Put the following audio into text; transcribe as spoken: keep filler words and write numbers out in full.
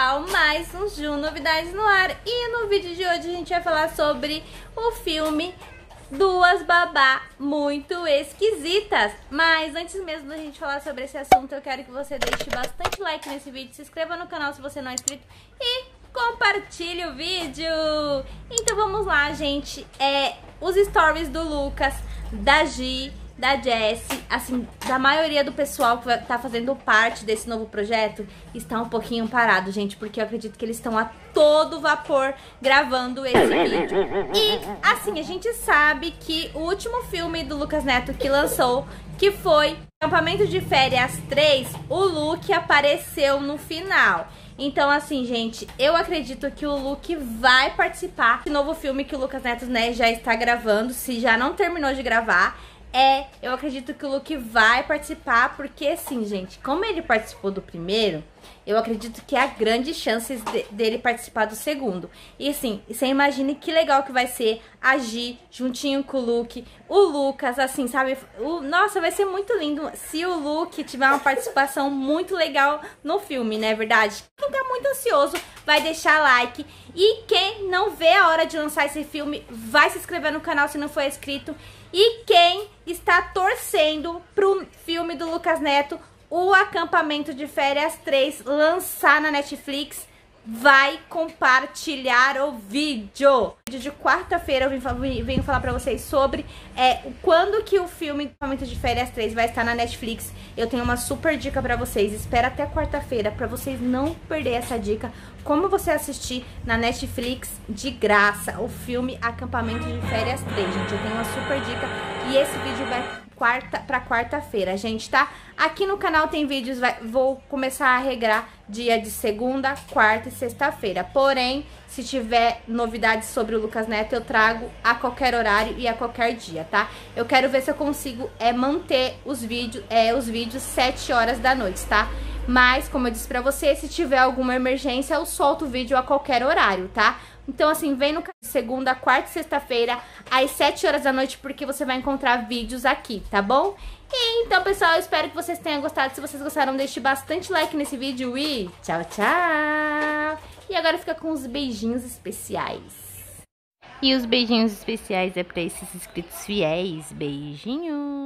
pessoal, mais um Ju Novidades no ar. E no vídeo de hoje a gente vai falar sobre o filme Duas Babá Muito Esquisitas. Mas antes mesmo da gente falar sobre esse assunto, eu quero que você deixe bastante like nesse vídeo, se inscreva no canal se você não é inscrito e compartilhe o vídeo. Então vamos lá, gente. É, os stories do Lucas, da Gi, da Jessie, assim, da maioria do pessoal que tá fazendo parte desse novo projeto, está um pouquinho parado, gente, porque eu acredito que eles estão a todo vapor gravando esse vídeo. E, assim, a gente sabe que o último filme do Lucas Neto que lançou, que foi Acampamento de Férias três, o Luke apareceu no final. Então, assim, gente, eu acredito que o Luke vai participar do novo filme que o Lucas Neto, né, já está gravando, se já não terminou de gravar. É, eu acredito que o Luke vai participar, porque assim, gente, como ele participou do primeiro, eu acredito que há grandes chances de, dele participar do segundo. E assim, você imagine que legal que vai ser a Gi juntinho com o Luke, o Lucas, assim, sabe? O, nossa, vai ser muito lindo se o Luke tiver uma participação muito legal no filme, não é verdade? Quem tá muito ansioso vai deixar like. E quem não vê a hora de lançar esse filme, vai se inscrever no canal se não for inscrito. E quem está torcendo pro filme do Lucas Neto, o Acampamento de Férias três, lançar na Netflix, vai compartilhar o vídeo. No vídeo de quarta-feira eu venho, venho falar pra vocês sobre é, quando que o filme Acampamento de Férias três vai estar na Netflix. Eu tenho uma super dica pra vocês, espera até quarta-feira pra vocês não perder essa dica. Como você assistir na Netflix de graça o filme Acampamento de Férias três, gente. Eu tenho uma super dica e esse vídeo vai quarta para quarta-feira, gente, tá? Aqui no canal tem vídeos, vai, vou começar a regrar dia de segunda, quarta e sexta-feira. Porém, se tiver novidades sobre o Lucas Neto, eu trago a qualquer horário e a qualquer dia, tá? Eu quero ver se eu consigo é, manter os vídeos, é, os vídeos sete horas da noite, tá? Mas, como eu disse pra você, se tiver alguma emergência, eu solto o vídeo a qualquer horário, tá? Então, assim, vem no segunda, quarta e sexta-feira, às sete horas da noite, porque você vai encontrar vídeos aqui, tá bom? E, então, pessoal, eu espero que vocês tenham gostado. Se vocês gostaram, deixe bastante like nesse vídeo e tchau, tchau! E agora fica com os beijinhos especiais. E os beijinhos especiais é pra esses inscritos fiéis. Beijinhos!